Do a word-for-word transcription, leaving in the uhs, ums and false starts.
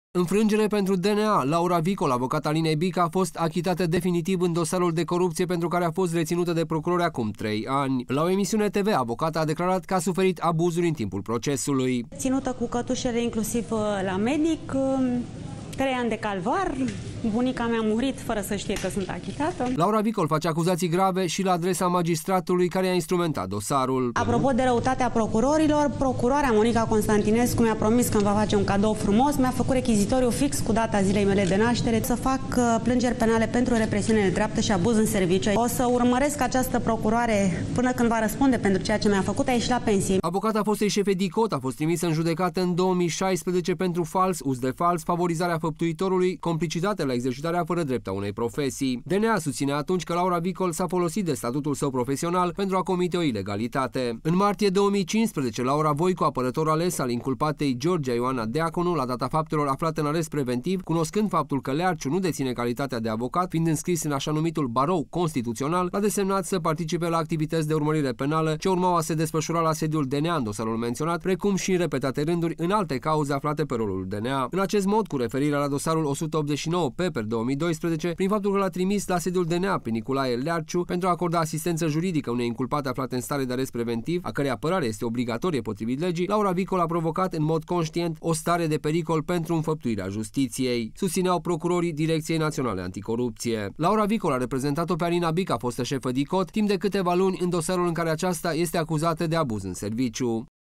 Înfrângere pentru D N A. Laura Vicol, avocata Alinei Bica, a fost achitată definitiv în dosarul de corupție pentru care a fost reținută de procurori acum trei ani. La o emisiune T V, avocata a declarat că a suferit abuzuri în timpul procesului. Ținută cu cătușele inclusiv la medic, trei ani de calvar, bunica mea a murit fără să știe că sunt achitată. Laura Vicol face acuzații grave și la adresa magistratului care a instrumentat dosarul. Apropo de răutatea procurorilor, procuroarea Monica Constantinescu mi-a promis că îmi va face un cadou frumos, mi-a făcut rechizitoriu fix cu data zilei mele de naștere să fac plângeri penale pentru represiune nedreaptă și abuz în serviciu. O să urmăresc această procuroare până când va răspunde pentru ceea ce mi-a făcut, a ieșit la pensie. Avocata fostei șefe DICOT a fost trimisă în judecată în două mii șaisprezece pentru fals, uz de fals, favorizarea făptuitorului, complicitate la exercitarea fără drept a unei profesii. D N A susține atunci că Laura Vicol s-a folosit de statutul său profesional pentru a comite o ilegalitate. În martie două mii cincisprezece, Laura Voicu, apărător ales al inculpatei Georgia Ioana Deaconu, la data faptelor aflată în arest preventiv, cunoscând faptul că Learciu nu deține calitatea de avocat, fiind înscris în așa numitul barou constituțional, l-a desemnat să participe la activități de urmărire penală ce urmau a se desfășura la sediul D N A în dosarul menționat, precum și în repetate rânduri în alte cauze aflate pe rolul D N A. În acest mod, cu referire la dosarul o sută optzeci și nouă pe per două mii doisprezece, prin faptul că l-a trimis la sediul D N A pe Nicolae Learciu pentru a acorda asistență juridică unei inculpate aflate în stare de arest preventiv, a cărei apărare este obligatorie potrivit legii, Laura Vicol a provocat în mod conștient o stare de pericol pentru înfăptuirea justiției, susțineau procurorii Direcției Naționale Anticorupție. Laura Vicol a reprezentat-o pe Alina Bica, fostă șefă DICOT, timp de câteva luni în dosarul în care aceasta este acuzată de abuz în serviciu.